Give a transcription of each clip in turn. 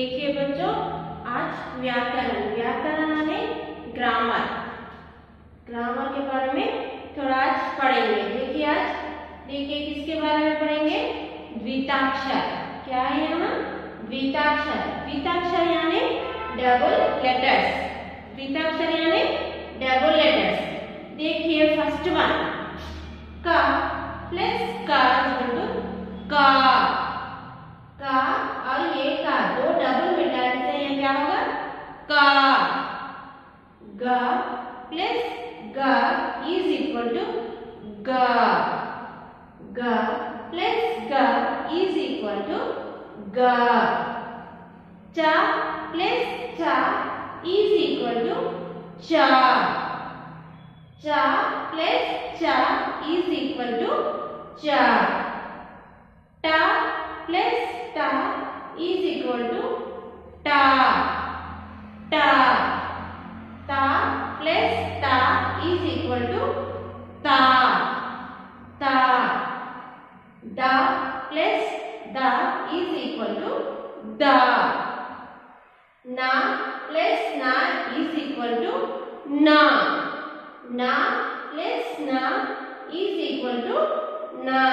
देखिए बच्चों, आज व्याकरण माने ग्रामर के बारे में थोड़ा आज पढ़ेंगे। देखिए किसके बारे में पढ़ेंगे? द्विताक्षर। क्या है यहाँ? द्विताक्षर यानी डबल लेटर्स। देखिए फर्स्ट वन, का प्लस का और ये का दो डबल मिलाने से ये क्या होगा? का। ग प्लस ग इज इक्वल टू ग प्लस ग इज इक्वल टू ग। च प्लस च इज इक्वल टू च प्लस च इज इक्वल टू च। ट प्लस ट इज इक्वल टू ट प्लस ट इज इक्वल टू ता। द प्लस द इज इक्वल टू द। न प्लस न इज इक्वल टू न प्लस न इज इक्वल टू न।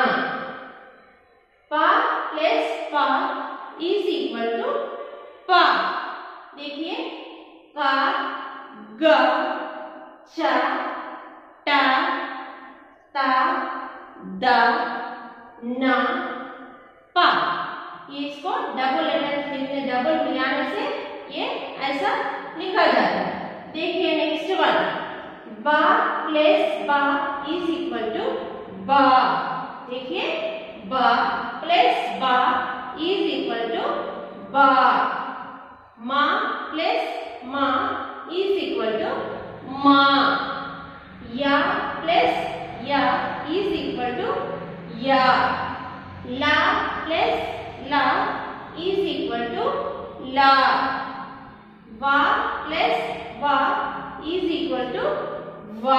प प्लस प इज इक्वल टू प। देखिए का, ग, च, ट, ता, द, न, प। ये इसको डबल मिलाने से ये ऐसा लिखा जाता है। देखिए नेक्स्ट वन, ब प्लस ब इज इक्वल टू ब। देखिए ब प्लस ब इज इक्वल टू ब। म प्लस म इज इक्वल टू म। य प्लस य इज इक्वल टू य। ल प्लस ल इज इक्वल टू ल। व प्लस व इज इक्वल टू व।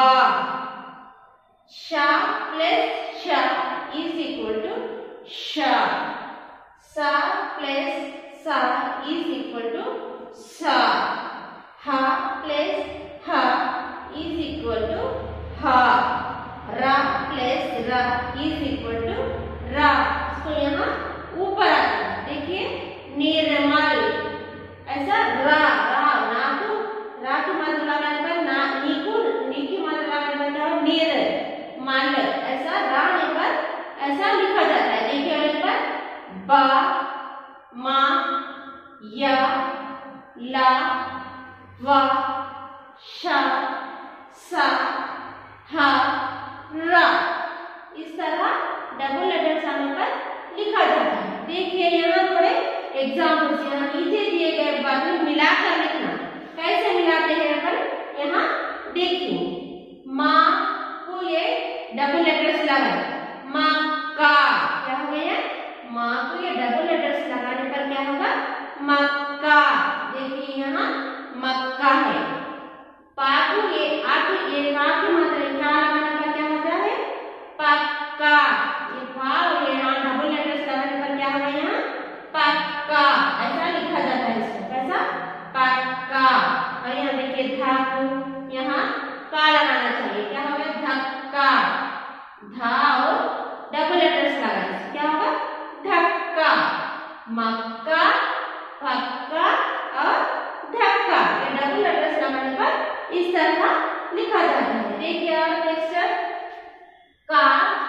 श प्लस श इज इक्वल टू श। स प्लस स इज इक्वल टू स। ह प्लस ह इज इक्वल टू ह। र प्लस र इज इक्वल टू र। इसको यहाँ ऊपर आता है। देखिए निर्मल, ऐसा रा को मध्य लगाने पर नी की मध्य लगाने पर क्या हो? निर्मल। ऐसा राने पर ऐसा लिखा जाता है। देखिए और पर ब, म, य, ल, व, श, स, ह, र। इस तरह डबल लेटर्स आने पर लिखा जाता है। देखिए यहाँ थोड़े एग्जाम्पल्स यहाँ नीचे दिए गए बाद में मिलाकर लिखना। कैसे मिलाते हैं अपन यहाँ देखिए। माँ को ये डबल लेटर्स लगाए, माँ का क्या हो गया? माँ को ये डबल लेटर्स लगाने पर क्या होगा? मक्का। देखिए यहाँ मक्का है। पा को ये का की मात्रा क्या लगाने पर क्या होता है? पक्का। ये पा और ये डबल लेटर्स लगाने पर क्या होगा? यहाँ पक्का ऐसा लिखा जाता है। इसको कैसा? पक्का। और यहाँ देखिए धा को यहाँ का लगाना चाहिए। क्या होगा? धक्का। धा और डबल लेटर्स लगाने से क्या होगा? धक्का। मक्का, पक्का और धक्का। ये डबल लेटर्स लगाने पर इस तरह लिखा जाता है। देखिए और नेक्स्ट का,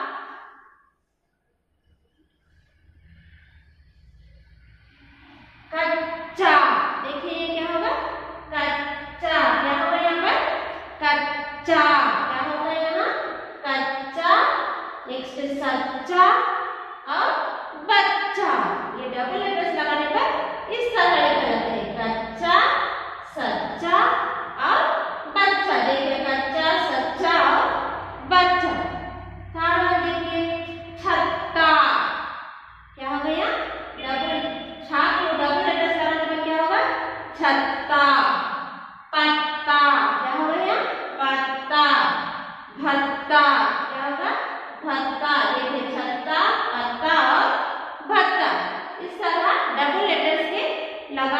कच्चा। देखिए ये क्या होगा? कच्चा। क्या होगा यहाँ पर? कच्चा। क्या होगा यहाँ? कच्चा। नेक्स्ट सच्चा और बच्चा। ये डबल लेटर्स लगाने पर इस तरह लिखा जाता है। कच्चा, सच्चा और बच्चा। देखिए कच्चा, सच्चा और बच्चा। थर्ड देखिए छत्ता। क्या हो गया? डबल लेटर्स लगाने पर क्या होगा? छत्ता। पत्ता। क्या हो गया? पत्ता। भत्ता। क्या होगा? भत्ता। देखिए छत्ता, पत्ता और भत्ता। इस तरह डबल लेटर्स के लगा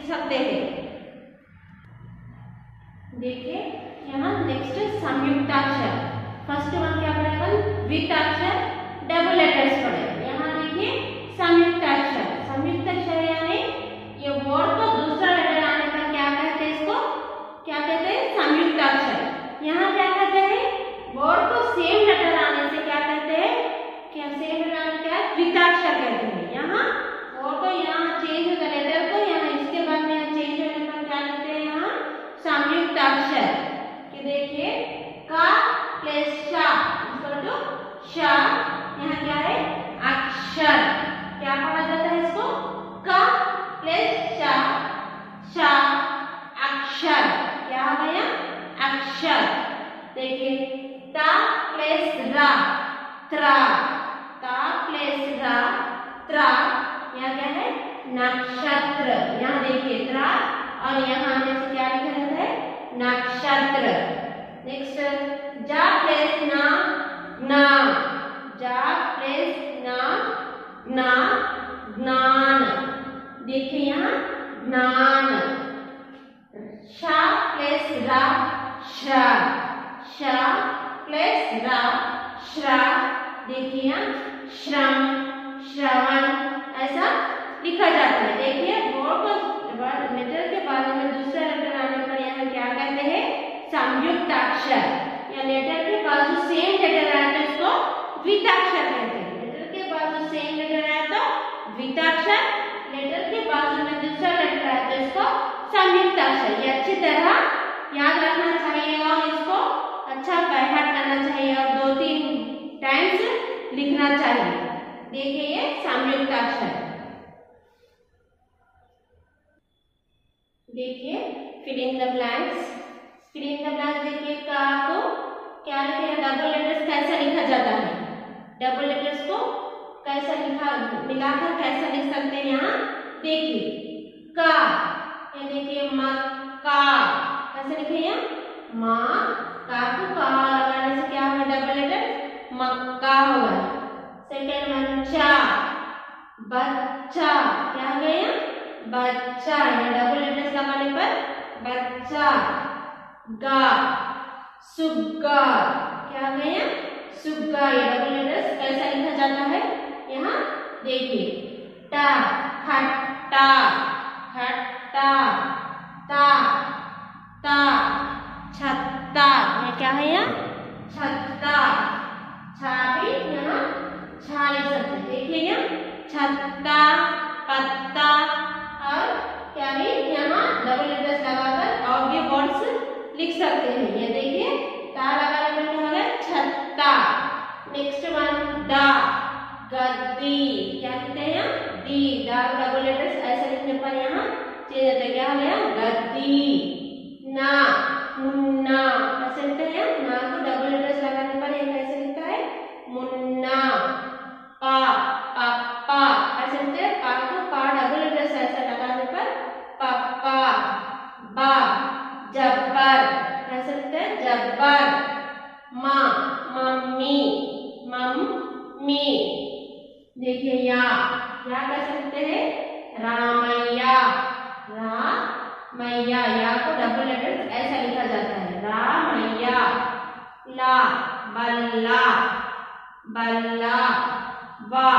सकते हैं। देखिए यहाँ नेक्स्ट संयुक्ताक्षर, फर्स्ट वन क्या पढ़े अपन, द्विताक्षर डबल लेटर्स पढ़े। यहाँ देखिए संयुक्ताक्षर, संयुक्ताक्षर यानी ये वर्ड को दूसरा लेटर आने पर क्या कहते हैं, इसको क्या कहते हैं, संयुक्ताक्षर। यहाँ क्या कहते हैं, वर्ड को सेम लेटर आने से क्या कहते हैं, क्या सेम लेटर आने क्या है, द्विताक्षर कहते हैं। यहाँ वर्ड को यहाँ चेंज होगा लेटर को, यहाँ इसके बाद में यहाँ चेंज होने पर क्या कहते हैं, यहाँ संयुक्ताक्षर। कि देखिए का प्लस शा इक्वल टू शा, यहाँ क्या है, अक्षर। क्या पढ़ा जाता है इसको, का प्लस शा, शा अक्षर, क्या हो गया, अक्षर। देखिए ता प्लस रा, त्रा, ता प्लस रा, त्रा, यहाँ क्या है, नक्षत्र। यहाँ देखिए त्रा और यहाँ आने से क्या लिखा जाता है, नक्षत्र। नेक्स्ट जा प्लस ना, ना, जा प्लस ना, ना, ज्ञान। देखिए यहाँ ज्ञान। शा प्लस रा, श्रा, शा प्लस रा, श्रा। देखिए यहाँ श्रम, श्रवण, ऐसा लिखा जाता है। देखिए वर्ड को लेटर के बाद में दूसरा लेटर आने पर यहाँ क्या कहते हैं, संयुक्ताक्षर। या लेटर के बाद जो सेम लेटर आए तो इसको द्विताक्षर कहते हैं। लेटर के बाद जो सेम लेटर आए तो द्विताक्षर, लेटर के बाद में दूसरा लेटर आए तो इसको संयुक्ताक्षर। ये अच्छी तरह याद रखना चाहिए और इसको अच्छा बायहार्ट करना चाहिए और 2-3 टाइम्स लिखना चाहिए। देखिए ये संयुक्ताक्षर। देखिए fill in the blanks, fill in the blanks. देखिए का को क्या लिखे, डबल लेटर्स कैसे लिखा जाता है, डबल लेटर्स को कैसा लिखा, मिलाकर कैसा लिख सकते हैं। यहाँ देखिए का, ये देखिए मक्का, कैसे लिखे यहाँ, माँ का को का लगाने से क्या होगा, डबल लेटर मक्का होगा। सेकेंड वन चा, बच्चा, क्या हो गया, बच्चा, यहाँ डबल लेटर्स लगाने पर बच्चा। गा सुग्गा, क्या हो गया, सुग्गा। ये डबल लेटर्स कैसा लिखा जाता है, यहाँ देखिए टा खट्टा, खट्टा, ता ता छत्ता, ये क्या है यहाँ, छत्ता। छा भी यहाँ छा लिख सकते हैं। देखिए यहाँ छत्ता, पत्ता और क्या भी यहाँ डबल लेटर्स लगाकर और भी वर्ड्स लिख सकते हैं। ये देखिए ता लगाने पर क्या होगा, छत्ता। नेक्स्ट वन दा, गद्दी, क्या लिखते हैं यहाँ, दी, दा डबल लेटर्स ऐसे लिखने पर यहाँ चेंज होता है, क्या हो गया, गद्दी। ना मुन्ना, कैसे लिखते हैं, ना को डबल लेटर्स लगाने पर ये कैसे लिखता है, मुन्ना। पा पापा, कैसे लिखते हैं, पा को पा डबल लेटर्स ऐसा लगाने पर पापा। बा जब्बर, कैसे लिखते हैं, जब्बर। माँ मम्मी, मम्मी। देखिए या कैसे लिखते हैं, रामैया, रामैया। या को डबल लेटर्स ऐसा लिखा जाता है, रामैया। ला बल्ला, बल्ला। वा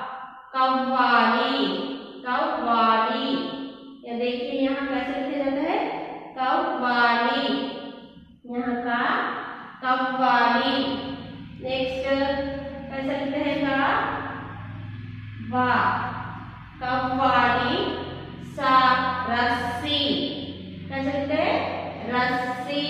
कव्वाली, कव्वाली। या देखिए यहाँ कैसे लिखा जाता है, कव्वाली, यहाँ का कव्वाली। नेक्स्ट कैसे लिखते हैं, का वा कव्वाली। सा रस्सी, कैसे लिखते हैं, रस्सी।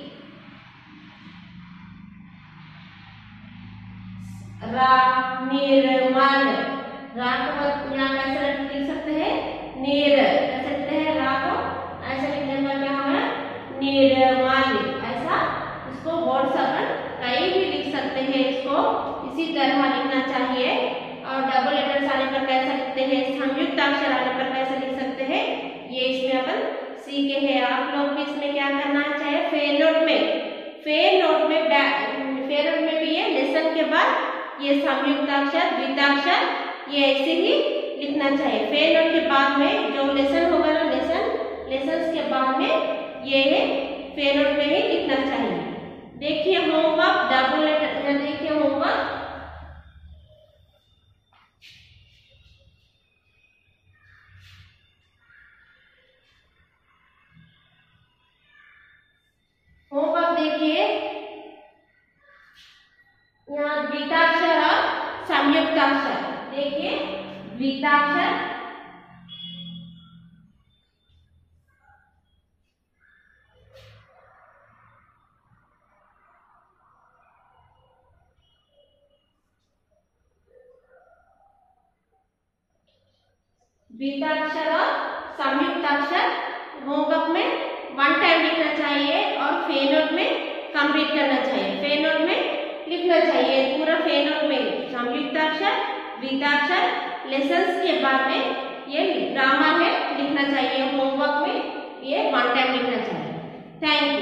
रा निर्मल, रा को यहाँ कैसे लिख सकते हैं, निर, कैसे लिखते हैं, रा को ऐसे लिखने पर क्या होगा, निर्मल। ऐसा इसको वर्ड अपन कहीं भी लिख सकते हैं, इसको इसी तरह लिखना चाहिए। और डबल लेटर्स आने पर कैसे लिखते हैं, संयुक्त अक्षर आने पर कैसे लिख सकते हैं, ये इसमें अपन सीखे हैं। आप लोग भी इसमें क्या करना चाहिए, फेयर नोट में, फेयर नोट में भी ये लेसन के बाद ये संयुक्ताक्षर, द्विताक्षर, ये ऐसे ही लिखना चाहिए। फेयर नोट के बाद में जो लेसन होगा ना, लेसन लेसन्स के बाद में ये फे नोट में ही लिखना चाहिए। देखिए होमवर्क, डबल लेटर, देखिए होमवर्क। होमवर्क देखिए, यहाँ द्विताक्षर और संयुक्ताक्षर। देखिए द्विताक्षर, द्विताक्षर और संयुक्ताक्षर होमवर्क में 1 टाइम लिखना चाहिए और फे नोट में कंप्लीट करना चाहिए। फे नोट में लिखना चाहिए पूरा, फे नोट में संयुक्ताक्षर, द्विताक्षर, लेसन्स के बाद में ये ग्रामर है लिखना चाहिए। होमवर्क में ये 1 टाइम लिखना चाहिए। Thank you.